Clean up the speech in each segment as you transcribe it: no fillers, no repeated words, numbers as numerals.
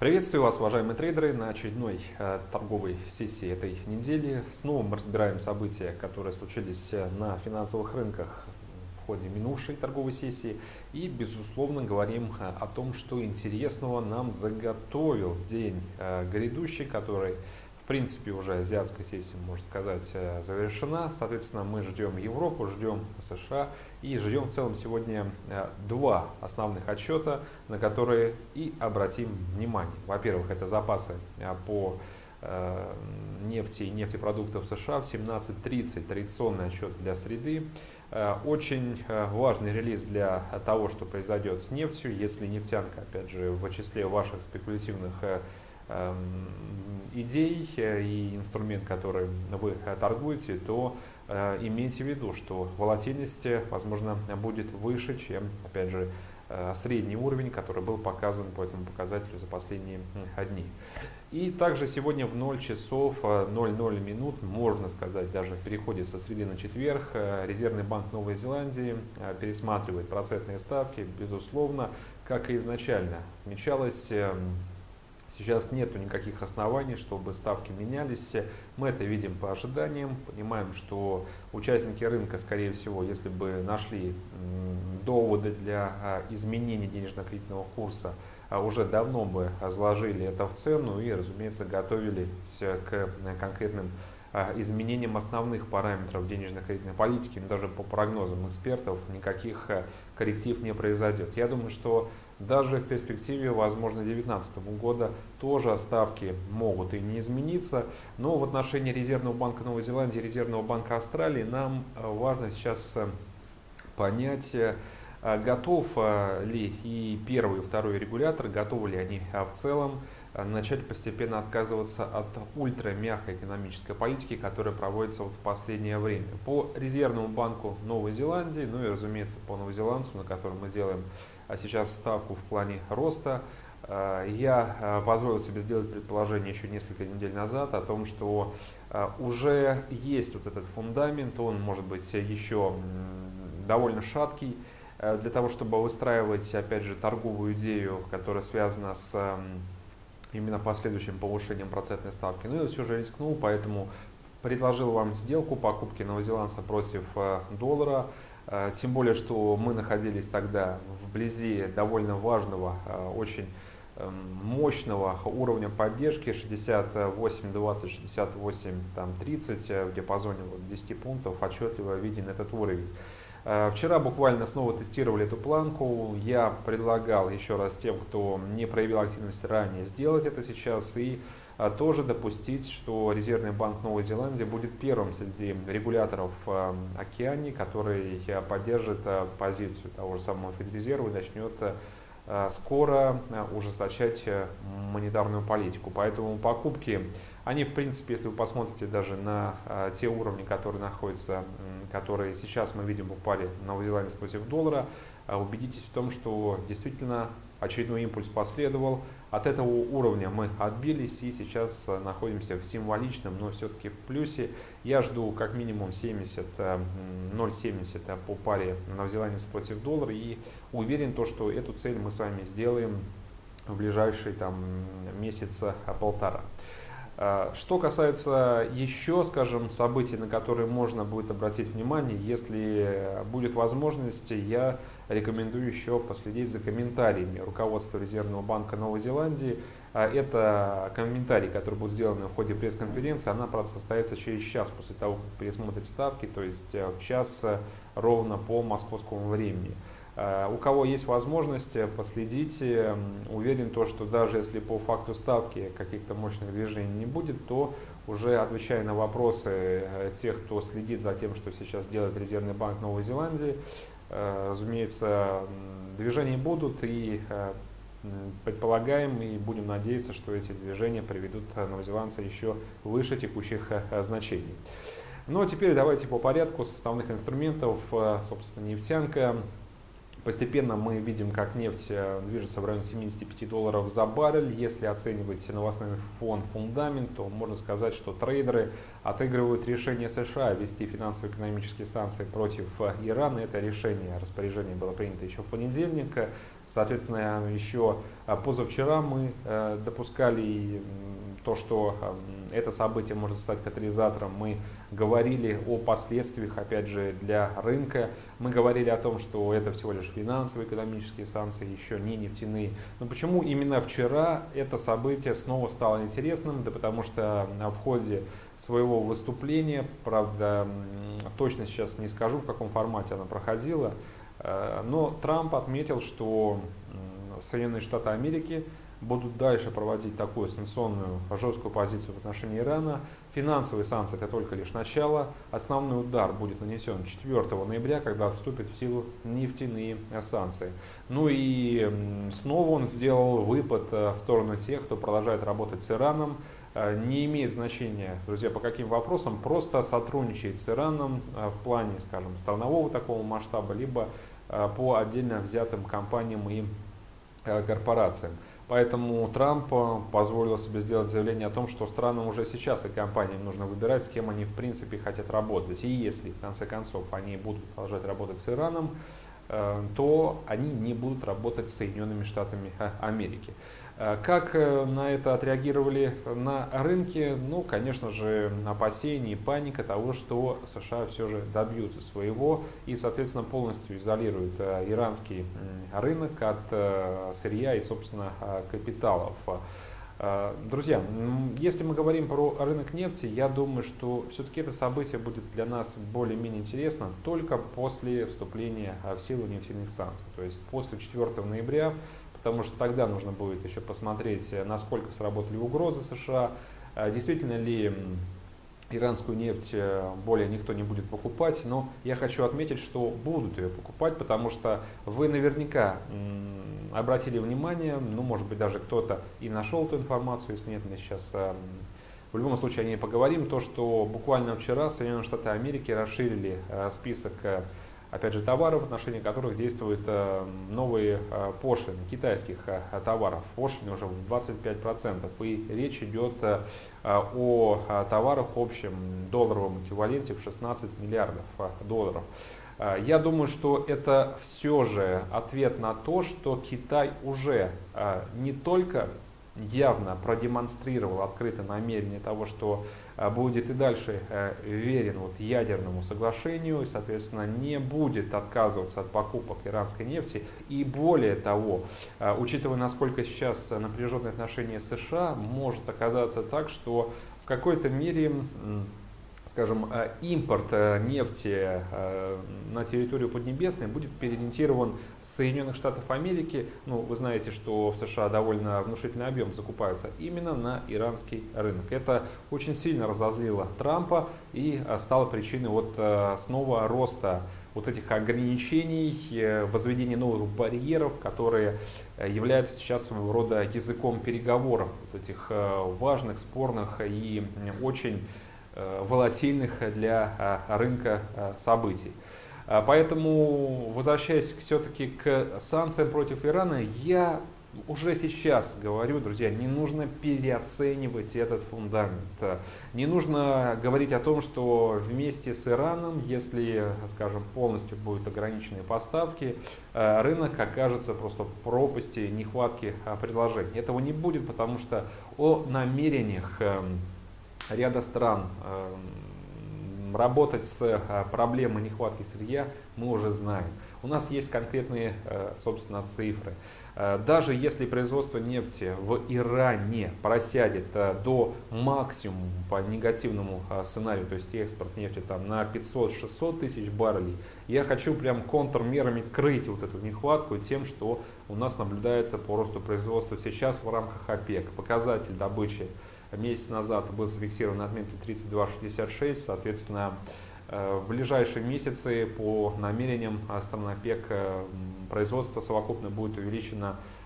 Приветствую вас, уважаемые трейдеры, на очередной торговой сессии этой недели. Снова мы разбираем события, которые случились на финансовых рынках в ходе минувшей торговой сессии. И, безусловно, говорим о том, что интересного нам заготовил день грядущий, который, в принципе, уже азиатская сессия, можно сказать, завершена. Соответственно, мы ждем Европу, ждем США и ждем в целом сегодня два основных отчета, на которые и обратим внимание. Во-первых, это запасы по нефти и нефтепродуктов США в 17:30, традиционный отчет для среды. Очень важный релиз для того, что произойдет с нефтью. Если нефтянка, опять же, в числе ваших спекулятивных идей и инструмент, который вы торгуете, то имейте в виду, что волатильность, возможно, будет выше, чем, опять же, средний уровень, который был показан по этому показателю за последние дни. И также сегодня в 0 часов 00 минут, можно сказать, даже в переходе со среды на четверг, Резервный банк Новой Зеландии пересматривает процентные ставки, безусловно, как и изначально отмечалось. Сейчас нету никаких оснований, чтобы ставки менялись. Мы это видим по ожиданиям, понимаем, что участники рынка, скорее всего, если бы нашли доводы для изменения денежно-кредитного курса, уже давно бы заложили это в цену и, разумеется, готовились к конкретным изменениям основных параметров денежно-кредитной политики. Но даже по прогнозам экспертов никаких корректив не произойдет. Я думаю, что даже в перспективе, возможно, 2019 года тоже ставки могут и не измениться. Но в отношении Резервного банка Новой Зеландии и Резервного банка Австралии нам важно сейчас понять, готов ли и первый, и второй регулятор, готовы ли они в целом начать постепенно отказываться от ультрамягкой экономической политики, которая проводится в последнее время. По Резервному банку Новой Зеландии, ну и, разумеется, по новозеландцу, на котором мы делаем сейчас ставку в плане роста, я позволил себе сделать предположение еще несколько недель назад о том, что уже есть вот этот фундамент, он может быть еще довольно шаткий, для того, чтобы выстраивать, опять же, торговую идею, которая связана с именно последующим повышением процентной ставки. Ну и все же рискнул, поэтому предложил вам сделку покупки новозеландца против доллара. Тем более, что мы находились тогда вблизи довольно важного, очень мощного уровня поддержки 68.20, 68.30 в диапазоне 10 пунктов, отчетливо виден этот уровень. Вчера буквально снова тестировали эту планку. Я предлагал еще раз тем, кто не проявил активности ранее, сделать это сейчас и тоже допустить, что Резервный банк Новой Зеландии будет первым среди регуляторов океании, который поддержит позицию того же самого Федрезерва и начнет скоро ужесточать монетарную политику. Поэтому покупки, они, в принципе, если вы посмотрите даже на те уровни, которые сейчас мы видим в паре новозеландец против доллара, убедитесь в том, что действительно очередной импульс последовал. От этого уровня мы отбились и сейчас находимся в символичном, но все-таки в плюсе. Я жду как минимум 0,70 по паре новозеландец против доллара и уверен, что эту цель мы с вами сделаем в ближайшие месяца полтора. Что касается еще, скажем, событий, на которые можно будет обратить внимание, если будет возможность, я рекомендую еще последить за комментариями руководства Резервного банка Новой Зеландии. Это комментарии, которые будут сделаны в ходе пресс-конференции. Она, правда, состоится через час после того, как пересмотрят ставки, то есть в час ровно по московскому времени. У кого есть возможность, последите. Уверен, что даже если по факту ставки каких-то мощных движений не будет, то уже отвечая на вопросы тех, кто следит за тем, что сейчас делает Резервный банк Новой Зеландии, разумеется, движения будут и предполагаем и будем надеяться, что эти движения приведут новозеландца еще выше текущих значений. Ну а теперь давайте по порядку составных инструментов. Собственно, нефтянка. Постепенно мы видим, как нефть движется в районе $75 за баррель. Если оценивать новостной фон, фундамент, то можно сказать, что трейдеры отыгрывают решение США ввести финансово-экономические санкции против Ирана. Это распоряжение было принято еще в понедельник. Соответственно, еще позавчера мы допускали то, что это событие может стать катализатором. Мы говорили о последствиях, опять же, для рынка. Мы говорили о том, что это всего лишь финансово-экономические санкции, еще не нефтяные. Но почему именно вчера это событие снова стало интересным? Да потому что в ходе своего выступления, правда, точно сейчас не скажу, в каком формате оно проходило, но Трамп отметил, что Соединенные Штаты Америки будут дальше проводить такую санкционную жесткую позицию в отношении Ирана. Финансовые санкции — это только лишь начало. Основной удар будет нанесен 4 ноября, когда вступят в силу нефтяные санкции. Ну и снова он сделал выпад в сторону тех, кто продолжает работать с Ираном. Не имеет значения, друзья, по каким вопросам, просто сотрудничает с Ираном в плане, скажем, странового такого масштаба, либо по отдельно взятым компаниям и корпорациям. Поэтому Трамп позволил себе сделать заявление о том, что странам уже сейчас и компаниям нужно выбирать, с кем они в принципе хотят работать. И если в конце концов они будут продолжать работать с Ираном, то они не будут работать с Соединенными Штатами Америки. Как на это отреагировали на рынке? Ну, конечно же, опасения и паника того, что США все же добьются своего и, соответственно, полностью изолируют иранский рынок от сырья и, собственно, капиталов. Друзья, если мы говорим про рынок нефти, я думаю, что все-таки это событие будет для нас более-менее интересно только после вступления в силу нефтяных санкций, то есть после 4 ноября, потому что тогда нужно будет еще посмотреть, насколько сработали угрозы США, действительно ли иранскую нефть более никто не будет покупать, но я хочу отметить, что будут ее покупать, потому что вы наверняка обратили внимание, ну, может быть, даже кто-то и нашел эту информацию, если нет, мы сейчас в любом случае о ней поговорим, то, что буквально вчера Соединенные Штаты Америки расширили список, опять же, товаров, в отношении которых действуют новые пошлины, китайских товаров. Пошлины уже в 25%. И речь идет о товарах в общем долларовом эквиваленте в 16 миллиардов долларов. Я думаю, что это все же ответ на то, что Китай уже не только явно продемонстрировал открыто намерение того, что будет и дальше верен ядерному соглашению и, соответственно, не будет отказываться от покупок иранской нефти. И более того, учитывая, насколько сейчас напряженные отношения с США, может оказаться так, что в какой-то мере, скажем, импорт нефти на территорию Поднебесной будет переориентирован с Соединенных Штатов Америки. Ну, вы знаете, что в США довольно внушительный объем закупаются именно на иранский рынок. Это очень сильно разозлило Трампа и стало причиной снова роста этих ограничений, возведения новых барьеров, которые являются сейчас своего рода языком переговоров, этих важных, спорных и очень волатильных для рынка событий. Поэтому, возвращаясь все-таки к санкциям против Ирана, я уже сейчас говорю, друзья, не нужно переоценивать этот фундамент. Не нужно говорить о том, что вместе с Ираном, если, скажем, полностью будут ограничены поставки, рынок окажется просто в пропасти нехватки предложений. Этого не будет, потому что о намерениях ряда стран работать с проблемой нехватки сырья мы уже знаем. У нас есть конкретные, собственно, цифры. Даже если производство нефти в Иране просядет до максимума по негативному сценарию, то есть экспорт нефти на 500-600 тысяч баррелей, я хочу прям контрмерами крыть эту нехватку тем, что у нас наблюдается по росту производства сейчас в рамках ОПЕК. Показатель добычи месяц назад был зафиксирован на отметке 32,66, соответственно, в ближайшие месяцы по намерениям стран ОПЕК производство совокупно будет увеличено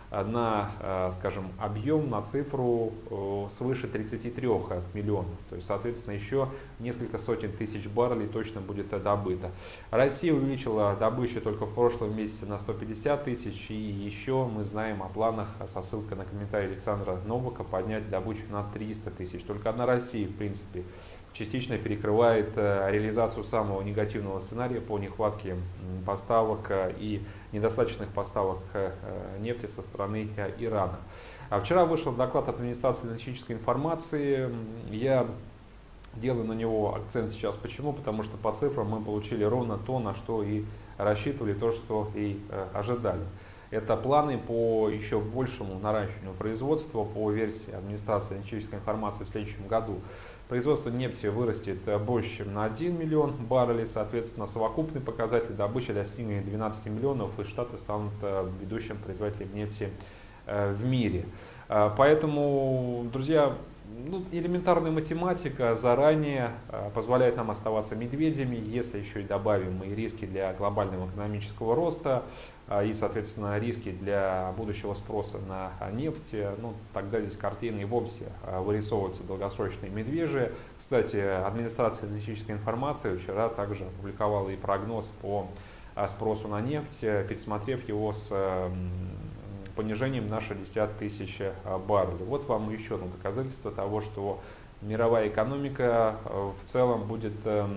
на, скажем, объем, на цифру свыше 33 миллионов. То есть, соответственно, еще несколько сотен тысяч баррелей точно будет добыто. Россия увеличила добычу только в прошлом месяце на 150 тысяч. И еще мы знаем о планах, со ссылкой на комментарий Александра Новака, поднять добычу на 300 тысяч. Только одна Россия, в принципе, частично перекрывает реализацию самого негативного сценария по нехватке поставок и недостаточных поставок нефти со стороны Ирана. А вчера вышел доклад от администрации аналитической информации. Я делаю на него акцент сейчас. Почему? Потому что по цифрам мы получили ровно то, на что и рассчитывали, то, что и ожидали. Это планы по еще большему наращиванию производства по версии администрации аналитической информации в следующем году. Производство нефти вырастет больше, чем на 1 миллион баррелей, соответственно, совокупный показатель добычи достигнет 12 миллионов, и Штаты станут ведущим производителем нефти в мире. Поэтому, друзья, элементарная математика заранее позволяет нам оставаться медведями, если еще и добавим и риски для глобального экономического роста, и, соответственно, риски для будущего спроса на нефть, тогда здесь картина и вовсе вырисовываются долгосрочные медвежьи. Кстати, администрация аналитической информации вчера также опубликовала и прогноз по спросу на нефть, пересмотрев его с понижением на 60 тысяч баррелей. Вот вам еще одно доказательство того, что мировая экономика в целом будет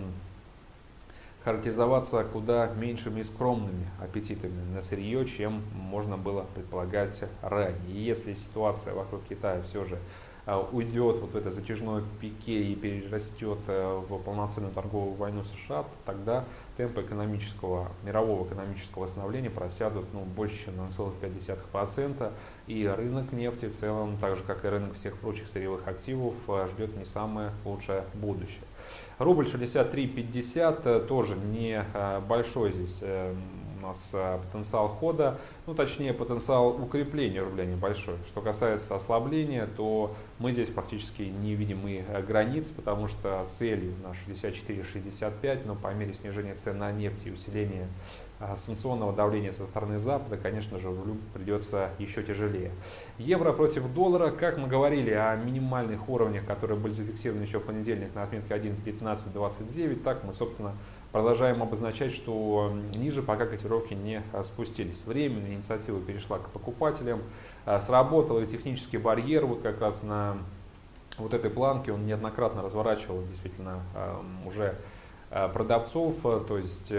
характеризоваться куда меньшими и скромными аппетитами на сырье, чем можно было предполагать ранее. И если ситуация вокруг Китая все же уйдет вот в это затяжное пике и перерастет в полноценную торговую войну США, тогда темпы мирового экономического восстановления просядут больше, чем на 0,5%. И рынок нефти в целом, так же как и рынок всех прочих сырьевых активов, ждет не самое лучшее будущее. Рубль 63.50, тоже не большой здесь у нас потенциал хода, точнее потенциал укрепления рубля небольшой. Что касается ослабления, то мы здесь практически не видим и границ, потому что целью на 64-65, но по мере снижения цен на нефть и усиления санкционного давления со стороны Запада, конечно же, рублю придется еще тяжелее. Евро против доллара, как мы говорили о минимальных уровнях, которые были зафиксированы еще в понедельник на отметке 1.1529, так мы, собственно, продолжаем обозначать, что ниже пока котировки не спустились. Временная инициатива перешла к покупателям, сработал и технический барьер, вот как раз на вот этой планке он неоднократно разворачивал действительно уже продавцов, то есть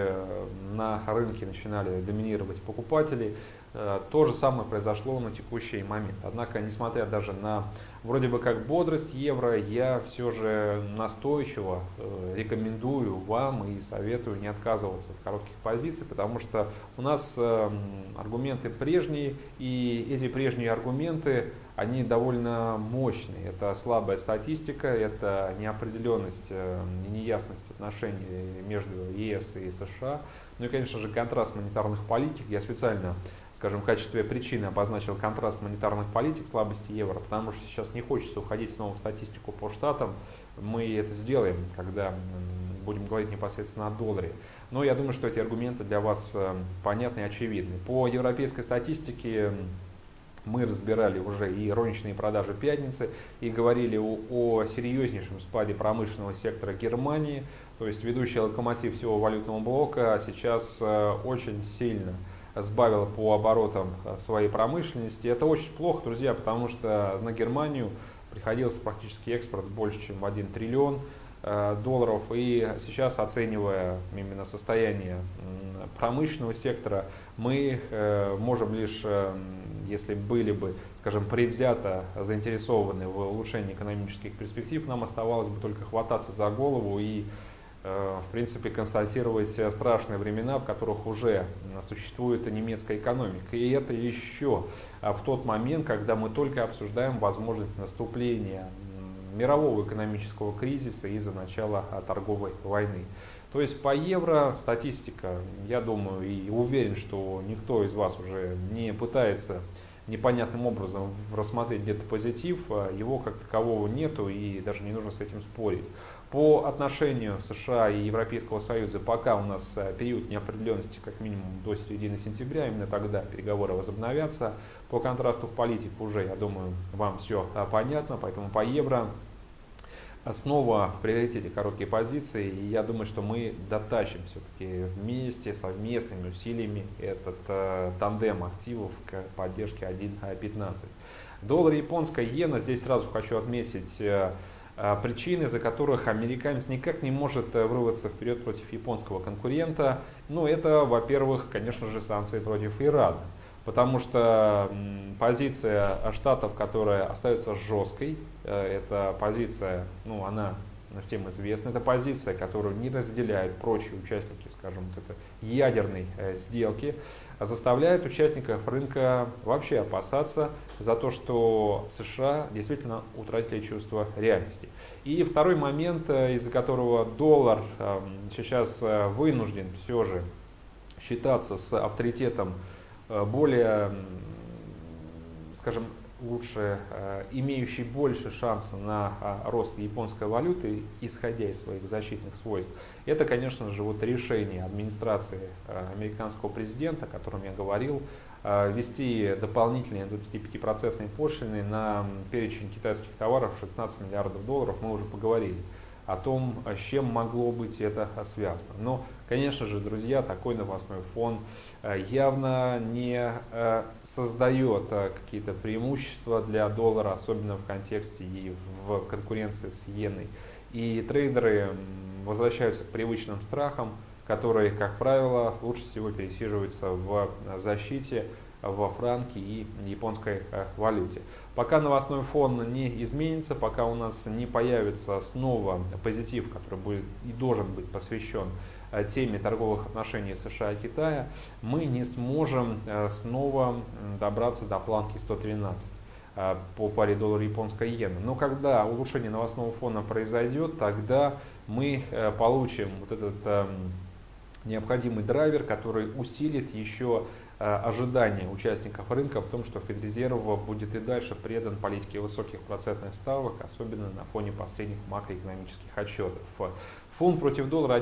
на рынке начинали доминировать покупатели. То же самое произошло на текущий момент. Однако, несмотря даже на вроде бы как бодрость евро, я все же настойчиво рекомендую вам и советую не отказываться в коротких позициях, потому что у нас аргументы прежние, и эти прежние аргументы, они довольно мощные. Это слабая статистика, это неопределенность и неясность отношений между ЕС и США. Ну и, конечно же, контраст монетарных политик. Я специально, скажем, в качестве причины обозначил контраст монетарных политик, слабости евро, потому что сейчас не хочется уходить снова в статистику по штатам. Мы это сделаем, когда будем говорить непосредственно о долларе. Но я думаю, что эти аргументы для вас понятны и очевидны. По европейской статистике мы разбирали уже и розничные продажи пятницы, и говорили о серьезнейшем спаде промышленного сектора Германии. То есть ведущий локомотив всего валютного блока сейчас очень сильно сбавила по оборотам своей промышленности. Это очень плохо, друзья, потому что на Германию приходился практически экспорт больше, чем в 1 триллион долларов. И сейчас, оценивая именно состояние промышленного сектора, мы можем лишь, если были бы, скажем, предвзято заинтересованы в улучшении экономических перспектив, нам оставалось бы только хвататься за голову и, в принципе, констатировать страшные времена, в которых уже существует немецкая экономика. И это еще в тот момент, когда мы только обсуждаем возможность наступления мирового экономического кризиса из-за начала торговой войны. То есть по евро статистика, я думаю и уверен, что никто из вас уже не пытается непонятным образом рассмотреть где-то позитив, его как такового нету и даже не нужно с этим спорить. По отношению США и Европейского Союза пока у нас период неопределенности как минимум до середины сентября, именно тогда переговоры возобновятся. По контрасту к политике уже, я думаю, вам все понятно, поэтому по евро снова в приоритете короткие позиции, и я думаю, что мы дотащим все-таки вместе, совместными усилиями этот тандем активов к поддержке 1.15. Доллар, японская иена, здесь сразу хочу отметить причины, из-за которых американец никак не может вырваться вперед против японского конкурента. Ну, это, во-первых, конечно же, санкции против Ирана. Потому что позиция Штатов, которая остается жесткой, это позиция, ну, она всем известна, это позиция, которую не разделяют прочие участники, скажем, вот это ядерной сделки, заставляет участников рынка вообще опасаться за то, что США действительно утратили чувство реальности. И второй момент, из-за которого доллар сейчас вынужден все же считаться с авторитетом более, скажем, лучше, имеющий больше шансов на рост японской валюты, исходя из своих защитных свойств, это, конечно же, вот решение администрации американского президента, о котором я говорил, ввести дополнительные 25% пошлины на перечень китайских товаров 16 миллиардов долларов, мы уже поговорили о том, с чем могло быть это связано. Но, конечно же, друзья, такой новостной фон явно не создает какие-то преимущества для доллара, особенно в контексте и в конкуренции с иеной. И трейдеры возвращаются к привычным страхам, которые, как правило, лучше всего пересиживаются в защите во франке и японской валюте. Пока новостной фон не изменится, пока у нас не появится снова позитив, который будет и должен быть посвящен теме торговых отношений США и Китая, мы не сможем снова добраться до планки 113 по паре доллар-японская иена. Но когда улучшение новостного фона произойдет, тогда мы получим вот этот необходимый драйвер, который усилит еще ожидания участников рынка в том, что Федрезерв будет и дальше предан политике высоких процентных ставок, особенно на фоне последних макроэкономических отчетов. Фунт против доллара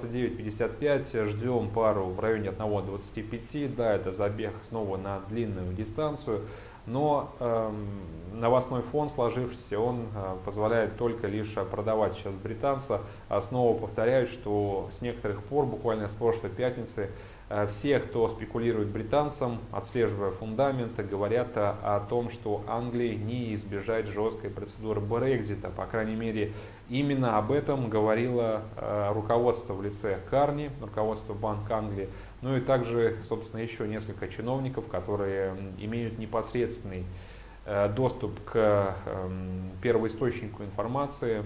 1.2955, ждем пару в районе 1.25, да, это забег снова на длинную дистанцию, но новостной фон сложившийся, он позволяет только лишь продавать сейчас британца. Снова повторяю, что с некоторых пор, буквально с прошлой пятницы, все, кто спекулирует британцам, отслеживая фундаменты, говорят о том, что Англии не избежать жесткой процедуры Брексита. По крайней мере, именно об этом говорило руководство в лице Карни, руководство Банка Англии. Ну и также, собственно, еще несколько чиновников, которые имеют непосредственный доступ к первоисточнику информации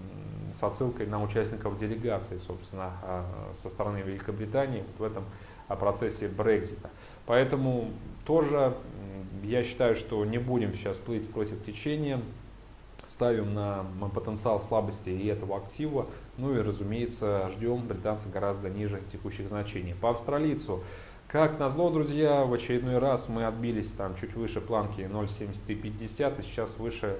с отсылкой на участников делегации, собственно, со стороны Великобритании в этом процессе Брексита. Поэтому тоже я считаю, что не будем сейчас плыть против течения, ставим на потенциал слабости и этого актива, ну и, разумеется, ждем британца гораздо ниже текущих значений. По австралийцу, как назло, друзья, в очередной раз мы отбились там чуть выше планки 0.7350 и сейчас выше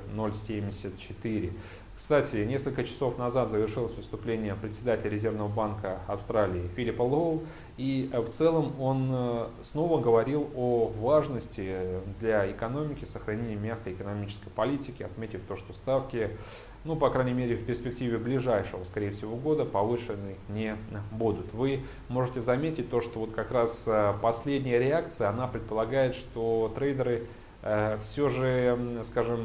0.74. Кстати, несколько часов назад завершилось выступление председателя Резервного банка Австралии Филиппа Лоу, и в целом он снова говорил о важности для экономики сохранения мягкой экономической политики, отметив то, что ставки, ну, по крайней мере, в перспективе ближайшего, скорее всего, года повышены не будут. Вы можете заметить то, что вот как раз последняя реакция, она предполагает, что трейдеры все же, скажем,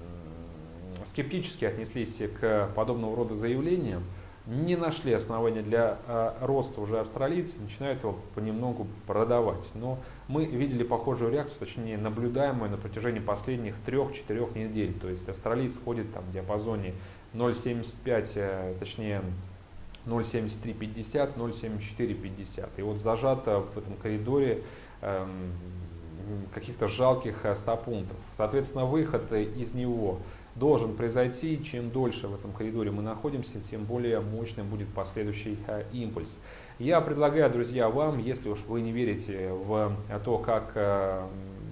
скептически отнеслись к подобного рода заявлениям, не нашли основания для роста уже австралийцы, начинают его понемногу продавать. Но мы видели похожую реакцию, точнее наблюдаемую на протяжении последних 3-4 недель. То есть австралиец ходит там в диапазоне 0.75, точнее 0.7350, 0.7450. И вот зажат в этом коридоре каких-то жалких 100 пунктов. Соответственно, выход из него должен произойти. Чем дольше в этом коридоре мы находимся, тем более мощным будет последующий импульс. Я предлагаю, друзья, вам, если уж вы не верите в то, как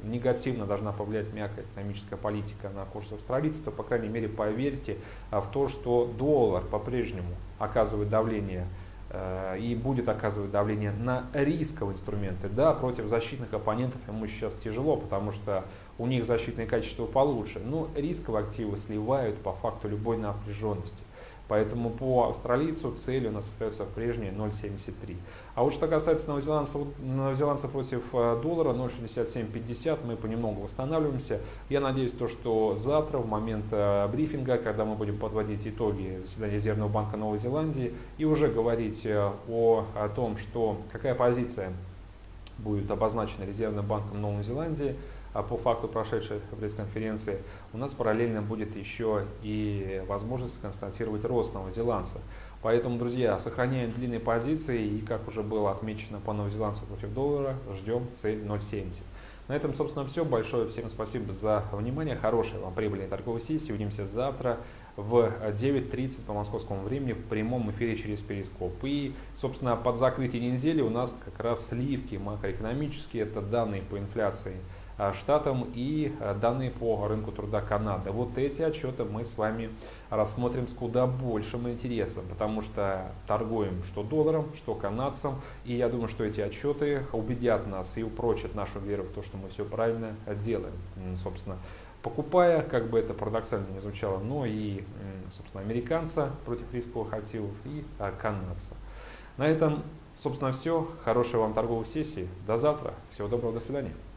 негативно должна повлиять мягкая экономическая политика на курс австралийца, то, по крайней мере, поверьте в то, что доллар по-прежнему оказывает давление и будет оказывать давление на рисковые инструменты. Да, против защитных оппонентов ему сейчас тяжело, потому что у них защитные качества получше, но рисковые активы сливают по факту любой напряженности. Поэтому по австралийцу цель у нас остается прежняя 0,73. А вот что касается новозеландца против доллара 0,6750, мы понемногу восстанавливаемся. Я надеюсь, что завтра в момент брифинга, когда мы будем подводить итоги заседания Резервного банка Новой Зеландии и уже говорить о том, какая позиция будет обозначена Резервным банком Новой Зеландии, а по факту прошедшей пресс-конференции, у нас параллельно будет еще и возможность констатировать рост новозеландца. Поэтому, друзья, сохраняем длинные позиции и, как уже было отмечено по новозеландцу против доллара, ждем цель 0,70. На этом, собственно, все. Большое всем спасибо за внимание. Хорошей вам прибыльной торговой сессии. Увидимся завтра в 9:30 по московскому времени в прямом эфире через Перископ. И, собственно, под закрытие недели у нас как раз сливки макроэкономические. Это данные по инфляции штатам и данные по рынку труда Канады. Вот эти отчеты мы с вами рассмотрим с куда большим интересом, потому что торгуем что долларом, что канадцем. И я думаю, что эти отчеты убедят нас и упрочат нашу веру в то, что мы все правильно делаем. Собственно, покупая, как бы это парадоксально не звучало, но и, собственно, американца против рисковых активов и канадца. На этом, собственно, все. Хорошей вам торговой сессии. До завтра. Всего доброго. До свидания.